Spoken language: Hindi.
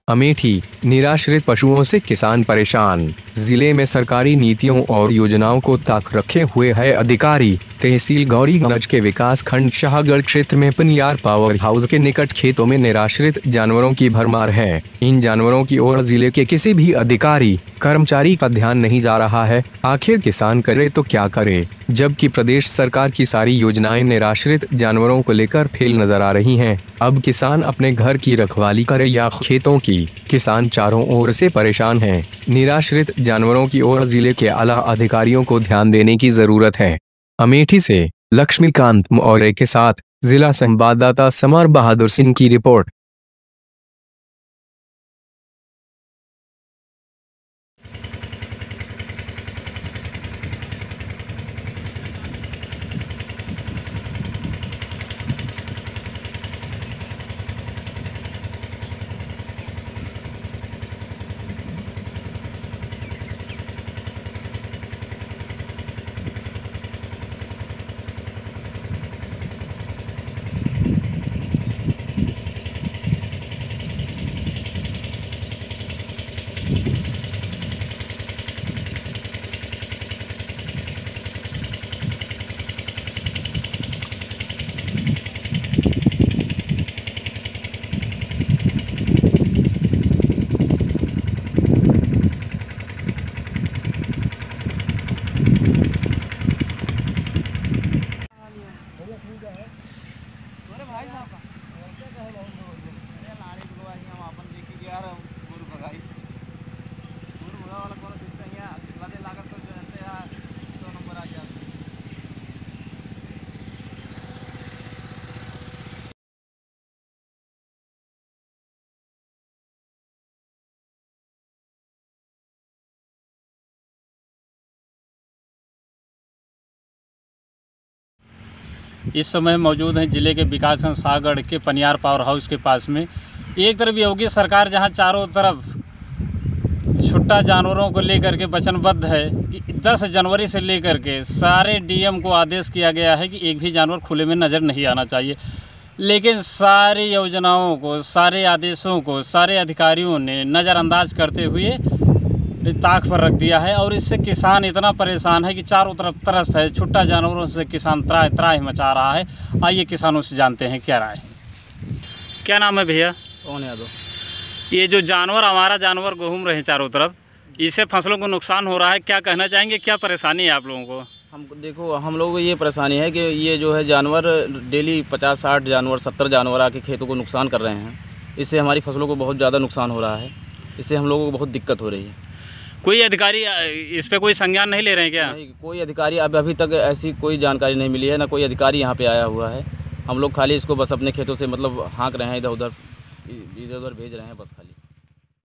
अमेठी, निराश्रित पशुओं से किसान परेशान। जिले में सरकारी नीतियों और योजनाओं को ताक रखे हुए है अधिकारी। तहसील गौरीगंज के विकास खंड शाहगढ़ क्षेत्र में पनियार पावर हाउस के निकट खेतों में निराश्रित जानवरों की भरमार है। इन जानवरों की ओर जिले के किसी भी अधिकारी कर्मचारी का ध्यान नहीं जा रहा है। आखिर किसान करे तो क्या करे, जबकि प्रदेश सरकार की सारी योजनाएं निराश्रित जानवरों को लेकर फेल नजर आ रही हैं। अब किसान अपने घर की रखवाली करे या खेतों की, किसान चारों ओर से परेशान हैं। निराश्रित जानवरों की ओर जिले के आला अधिकारियों को ध्यान देने की जरूरत है। अमेठी से लक्ष्मीकांत मौर्य के साथ जिला संवाददाता समर बहादुर सिंह की रिपोर्ट। इस समय मौजूद हैं जिले के विकासखंड शाहगढ़ के पनियार पावर हाउस के पास में। एक तरफ योगी सरकार जहां चारों तरफ छुट्टा जानवरों को लेकर के वचनबद्ध है कि 10 जनवरी से लेकर के सारे डीएम को आदेश किया गया है कि एक भी जानवर खुले में नज़र नहीं आना चाहिए, लेकिन सारी योजनाओं को, सारे आदेशों को सारे अधिकारियों ने नज़रअंदाज करते हुए ताक पर रख दिया है। और इससे किसान इतना परेशान है कि चारों तरफ त्रस्त है। छुट्टा जानवरों से किसान त्राह त्राह मचा रहा है। आइए किसानों से जानते हैं क्या राय है। क्या नाम है भैया? कौन यादव। ये जो जानवर, हमारा जानवर घूम रहे हैं चारों तरफ, इससे फसलों को नुकसान हो रहा है, क्या कहना चाहेंगे? क्या परेशानी है आप लोगों को? हम लोगों को ये परेशानी है कि ये जो है जानवर डेली 50-60 जानवर 70 जानवर आके खेतों को नुकसान कर रहे हैं। इससे हमारी फसलों को बहुत ज़्यादा नुकसान हो रहा है। इससे हम लोगों को बहुत दिक्कत हो रही है। कोई अधिकारी इस पे कोई संज्ञान नहीं ले रहे हैं क्या? नहीं, कोई अधिकारी अभी तक ऐसी कोई जानकारी नहीं मिली है, ना कोई अधिकारी यहाँ पे आया हुआ है। हम लोग खाली इसको बस अपने खेतों से मतलब हाँक रहे हैं, इधर उधर भेज रहे हैं बस खाली।